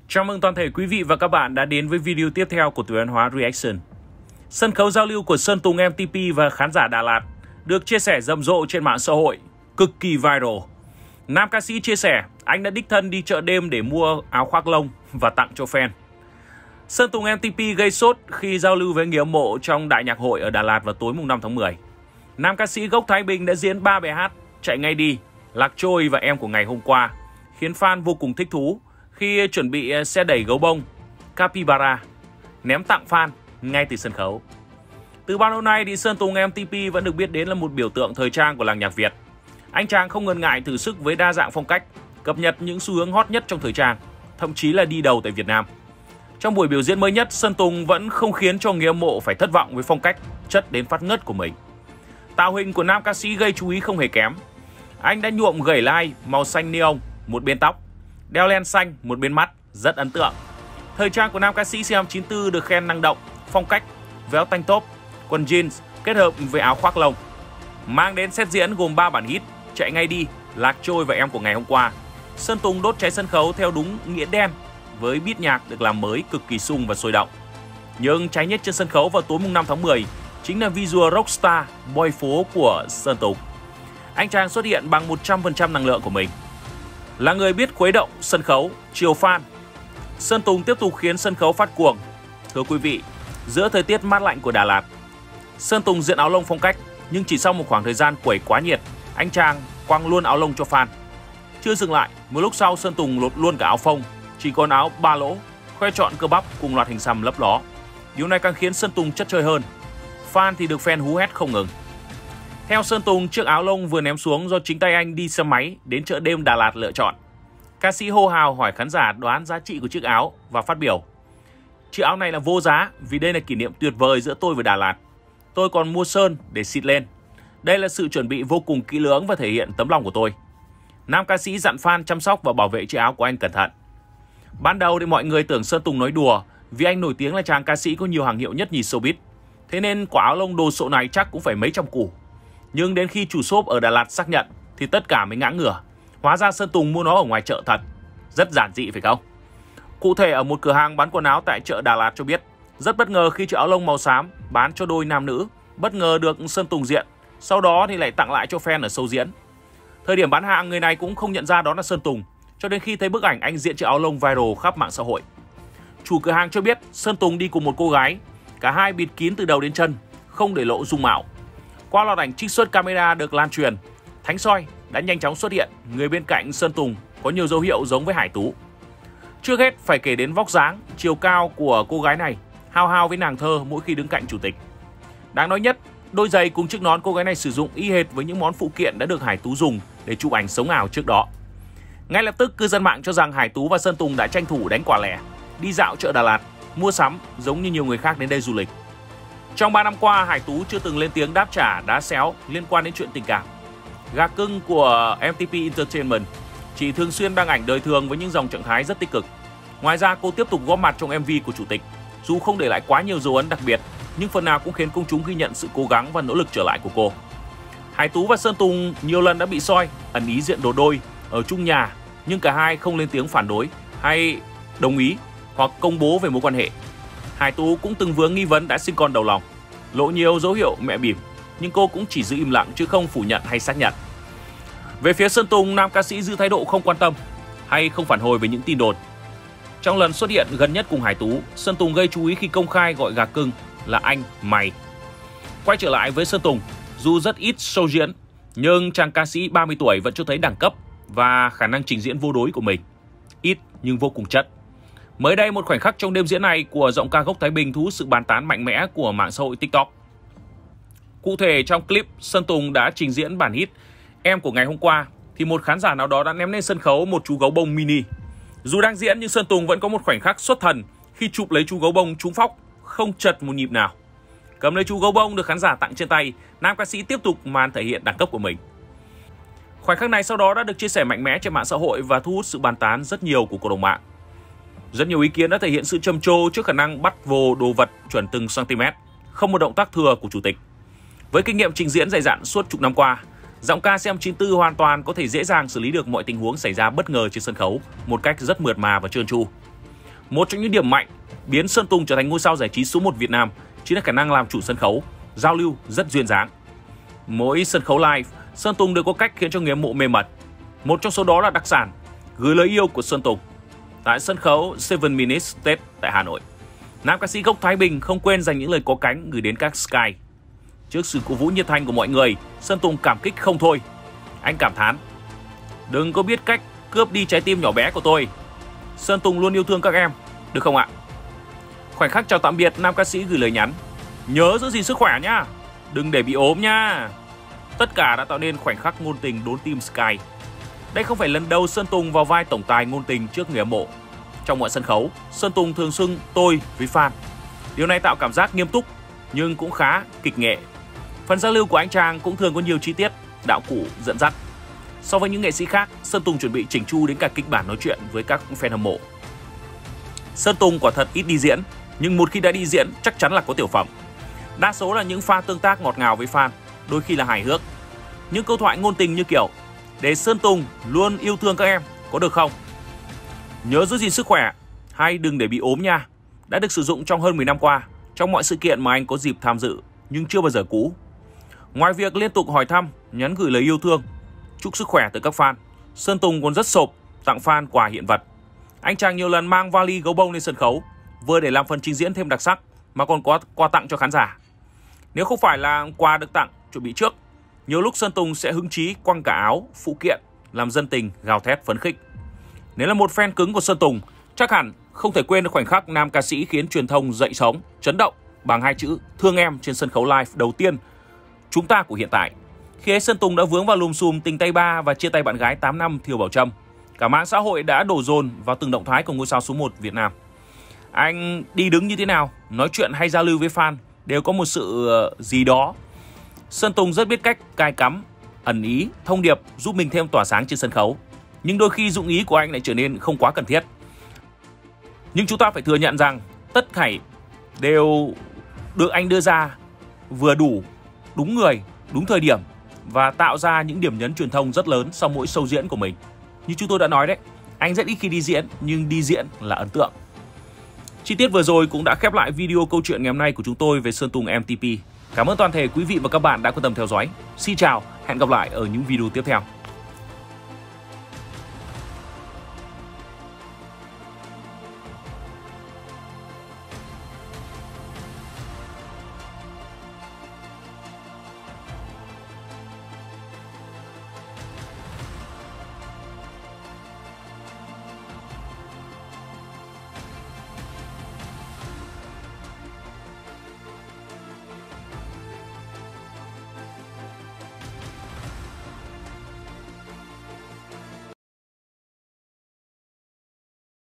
Chào mừng toàn thể quý vị và các bạn đã đến với video tiếp theo của Tuổi Văn Hóa Reaction. Sân khấu giao lưu của Sơn Tùng MTP và khán giả Đà Lạt được chia sẻ rầm rộ trên mạng xã hội, cực kỳ viral. Nam ca sĩ chia sẻ anh đã đích thân đi chợ đêm để mua áo khoác lông và tặng cho fan. Sơn Tùng MTP gây sốt khi giao lưu với người hâm mộ trong đại nhạc hội ở Đà Lạt vào tối mùng 5 tháng 10. Nam ca sĩ gốc Thái Bình đã diễn 3 bài hát Chạy Ngay Đi, Lạc Trôi và Em Của Ngày Hôm Qua, khiến fan vô cùng thích thú khi chuẩn bị xe đẩy gấu bông Capybara ném tặng fan ngay từ sân khấu. Từ bao lâu nay thì Sơn Tùng MTP vẫn được biết đến là một biểu tượng thời trang của làng nhạc Việt. Anh chàng không ngần ngại thử sức với đa dạng phong cách, cập nhật những xu hướng hot nhất trong thời trang, thậm chí là đi đầu tại Việt Nam. Trong buổi biểu diễn mới nhất, Sơn Tùng vẫn không khiến cho người hâm mộ phải thất vọng với phong cách chất đến phát ngất của mình. Tạo hình của nam ca sĩ gây chú ý không hề kém. Anh đã nhuộm gẩy lai màu xanh neon một bên tóc, đeo len xanh một bên mắt, rất ấn tượng. Thời trang của nam ca sĩ sinh năm 94 được khen năng động, phong cách, véo tank top, quần jeans kết hợp với áo khoác lông. Mang đến set diễn gồm 3 bản hit Chạy Ngay Đi, Lạc Trôi và Em Của Ngày Hôm Qua. Sơn Tùng đốt cháy sân khấu theo đúng nghĩa đen với beat nhạc được làm mới cực kỳ sung và sôi động. Nhưng cháy nhất trên sân khấu vào tối mùng 5 tháng 10 chính là visual rockstar boy phố của Sơn Tùng. Anh chàng xuất hiện bằng 100% năng lượng của mình. Là người biết khuấy động sân khấu, chiều fan, Sơn Tùng tiếp tục khiến sân khấu phát cuồng. Thưa quý vị, giữa thời tiết mát lạnh của Đà Lạt, Sơn Tùng diện áo lông phong cách, nhưng chỉ sau một khoảng thời gian quẩy quá nhiệt, anh chàng quăng luôn áo lông cho fan. Chưa dừng lại, một lúc sau Sơn Tùng lột luôn cả áo phông, chỉ còn áo ba lỗ, khoe trọn cơ bắp cùng loạt hình xăm lấp ló. Điều này càng khiến Sơn Tùng chất chơi hơn. Fan thì được fan hú hét không ngừng. Theo Sơn Tùng, chiếc áo lông vừa ném xuống do chính tay anh đi xe máy đến chợ đêm Đà Lạt lựa chọn. Ca sĩ hô hào hỏi khán giả đoán giá trị của chiếc áo và phát biểu: chiếc áo này là vô giá vì đây là kỷ niệm tuyệt vời giữa tôi và Đà Lạt. Tôi còn mua sơn để xịt lên. Đây là sự chuẩn bị vô cùng kỹ lưỡng và thể hiện tấm lòng của tôi. Nam ca sĩ dặn fan chăm sóc và bảo vệ chiếc áo của anh cẩn thận. Ban đầu thì mọi người tưởng Sơn Tùng nói đùa vì anh nổi tiếng là chàng ca sĩ có nhiều hàng hiệu nhất nhì showbiz. Thế nên quả áo lông đồ sộ này chắc cũng phải mấy trăm củ. Nhưng đến khi chủ shop ở Đà Lạt xác nhận thì tất cả mới ngã ngửa. Hóa ra Sơn Tùng mua nó ở ngoài chợ thật. Rất giản dị phải không? Cụ thể ở một cửa hàng bán quần áo tại chợ Đà Lạt cho biết rất bất ngờ khi chiếc áo lông màu xám bán cho đôi nam nữ bất ngờ được Sơn Tùng diện, sau đó thì lại tặng lại cho fan ở show diễn. Thời điểm bán hàng, người này cũng không nhận ra đó là Sơn Tùng cho đến khi thấy bức ảnh anh diện chiếc áo lông viral khắp mạng xã hội. Chủ cửa hàng cho biết Sơn Tùng đi cùng một cô gái, cả hai bịt kín từ đầu đến chân, không để lộ dung mạo. Qua loạt ảnh trích xuất camera được lan truyền, Thánh Soi đã nhanh chóng xuất hiện. Người bên cạnh Sơn Tùng có nhiều dấu hiệu giống với Hải Tú. Trước hết phải kể đến vóc dáng, chiều cao của cô gái này hao hao với nàng thơ mỗi khi đứng cạnh chủ tịch. Đáng nói nhất, đôi giày cùng chiếc nón cô gái này sử dụng y hệt với những món phụ kiện đã được Hải Tú dùng để chụp ảnh sống ảo trước đó. Ngay lập tức cư dân mạng cho rằng Hải Tú và Sơn Tùng đã tranh thủ đánh quả lẻ, đi dạo chợ Đà Lạt, mua sắm giống như nhiều người khác đến đây du lịch. Trong 3 năm qua, Hải Tú chưa từng lên tiếng đáp trả đá xéo liên quan đến chuyện tình cảm. Gà cưng của MTP Entertainment chỉ thường xuyên đăng ảnh đời thường với những dòng trạng thái rất tích cực. Ngoài ra, cô tiếp tục góp mặt trong MV của chủ tịch. Dù không để lại quá nhiều dấu ấn đặc biệt, nhưng phần nào cũng khiến công chúng ghi nhận sự cố gắng và nỗ lực trở lại của cô. Hải Tú và Sơn Tùng nhiều lần đã bị soi, ẩn ý diện đồ đôi ở chung nhà, nhưng cả hai không lên tiếng phản đối hay đồng ý hoặc công bố về mối quan hệ. Hải Tú cũng từng vướng nghi vấn đã sinh con đầu lòng, lộ nhiều dấu hiệu mẹ bỉm, nhưng cô cũng chỉ giữ im lặng chứ không phủ nhận hay xác nhận. Về phía Sơn Tùng, nam ca sĩ giữ thái độ không quan tâm hay không phản hồi với những tin đồn. Trong lần xuất hiện gần nhất cùng Hải Tú, Sơn Tùng gây chú ý khi công khai gọi gà cưng là anh, mày. Quay trở lại với Sơn Tùng, dù rất ít show diễn, nhưng chàng ca sĩ 30 tuổi vẫn cho thấy đẳng cấp và khả năng trình diễn vô đối của mình. Ít nhưng vô cùng chất. Mới đây, một khoảnh khắc trong đêm diễn này của giọng ca gốc Thái Bình thu hút sự bàn tán mạnh mẽ của mạng xã hội TikTok. Cụ thể, trong clip Sơn Tùng đã trình diễn bản hit Em Của Ngày Hôm Qua thì một khán giả nào đó đã ném lên sân khấu một chú gấu bông mini. Dù đang diễn nhưng Sơn Tùng vẫn có một khoảnh khắc xuất thần khi chụp lấy chú gấu bông trúng phóc, không chật một nhịp nào. Cầm lấy chú gấu bông được khán giả tặng trên tay, nam ca sĩ tiếp tục màn thể hiện đẳng cấp của mình. Khoảnh khắc này sau đó đã được chia sẻ mạnh mẽ trên mạng xã hội và thu hút sự bàn tán rất nhiều của cộng đồng mạng. Rất nhiều ý kiến đã thể hiện sự trầm trồ trước khả năng bắt vồ đồ vật chuẩn từng cm, không một động tác thừa của chủ tịch. Với kinh nghiệm trình diễn dày dặn suốt chục năm qua, giọng ca CM94 hoàn toàn có thể dễ dàng xử lý được mọi tình huống xảy ra bất ngờ trên sân khấu một cách rất mượt mà và trơn tru. Một trong những điểm mạnh biến Sơn Tùng trở thành ngôi sao giải trí số 1 Việt Nam chính là khả năng làm chủ sân khấu, giao lưu rất duyên dáng. Mỗi sân khấu live, Sơn Tùng đều có cách khiến cho người hâm mộ mê mẩn. Một trong số đó là đặc sản Gửi Lời Yêu của Sơn Tùng tại sân khấu 7 Minutes Stage tại Hà Nội. Nam ca sĩ gốc Thái Bình không quên dành những lời có cánh gửi đến các Sky. Trước sự cổ vũ nhiệt thành của mọi người, Sơn Tùng cảm kích không thôi. Anh cảm thán: đừng có biết cách cướp đi trái tim nhỏ bé của tôi. Sơn Tùng luôn yêu thương các em, được không ạ? Khoảnh khắc chào tạm biệt, nam ca sĩ gửi lời nhắn: nhớ giữ gìn sức khỏe nhá, đừng để bị ốm nha. Tất cả đã tạo nên khoảnh khắc ngôn tình đốn tim Sky. Đây không phải lần đầu Sơn Tùng vào vai tổng tài ngôn tình trước người hâm mộ. Trong mọi sân khấu, Sơn Tùng thường xưng tôi với fan. Điều này tạo cảm giác nghiêm túc nhưng cũng khá kịch nghệ. Phần giao lưu của anh chàng cũng thường có nhiều chi tiết, đạo cụ dẫn dắt. So với những nghệ sĩ khác, Sơn Tùng chuẩn bị chỉnh chu đến cả kịch bản nói chuyện với các fan hâm mộ. Sơn Tùng quả thật ít đi diễn, nhưng một khi đã đi diễn chắc chắn là có tiểu phẩm. Đa số là những pha tương tác ngọt ngào với fan, đôi khi là hài hước. Những câu thoại ngôn tình như kiểu: để Sơn Tùng luôn yêu thương các em, có được không? Nhớ giữ gìn sức khỏe, hay đừng để bị ốm nha, đã được sử dụng trong hơn 10 năm qua, trong mọi sự kiện mà anh có dịp tham dự, nhưng chưa bao giờ cũ. Ngoài việc liên tục hỏi thăm, nhắn gửi lời yêu thương, chúc sức khỏe tới các fan, Sơn Tùng còn rất xộp tặng fan quà hiện vật. Anh chàng nhiều lần mang vali gấu bông lên sân khấu, vừa để làm phần trình diễn thêm đặc sắc mà còn có quà tặng cho khán giả. Nếu không phải là quà được tặng chuẩn bị trước, nhiều lúc Sơn Tùng sẽ hứng chí quăng cả áo, phụ kiện, làm dân tình gào thét phấn khích. Nếu là một fan cứng của Sơn Tùng, chắc hẳn không thể quên được khoảnh khắc nam ca sĩ khiến truyền thông dậy sóng, chấn động bằng hai chữ thương em trên sân khấu live đầu tiên chúng ta của hiện tại. Khi ấy Sơn Tùng đã vướng vào lùm xùm tình tay ba và chia tay bạn gái 8 năm Thiều Bảo Trâm. Cả mạng xã hội đã đổ dồn vào từng động thái của ngôi sao số 1 Việt Nam. Anh đi đứng như thế nào, nói chuyện hay giao lưu với fan đều có một sự gì đó. Sơn Tùng rất biết cách cài cắm, ẩn ý, thông điệp giúp mình thêm tỏa sáng trên sân khấu. Nhưng đôi khi dụng ý của anh lại trở nên không quá cần thiết. Nhưng chúng ta phải thừa nhận rằng tất thảy đều được anh đưa ra vừa đủ, đúng người, đúng thời điểm và tạo ra những điểm nhấn truyền thông rất lớn sau mỗi show diễn của mình. Như chúng tôi đã nói đấy, anh rất ít khi đi diễn, nhưng đi diễn là ấn tượng. Chi tiết vừa rồi cũng đã khép lại video câu chuyện ngày hôm nay của chúng tôi về Sơn Tùng MTP. Cảm ơn toàn thể quý vị và các bạn đã quan tâm theo dõi. Xin chào, hẹn gặp lại ở những video tiếp theo.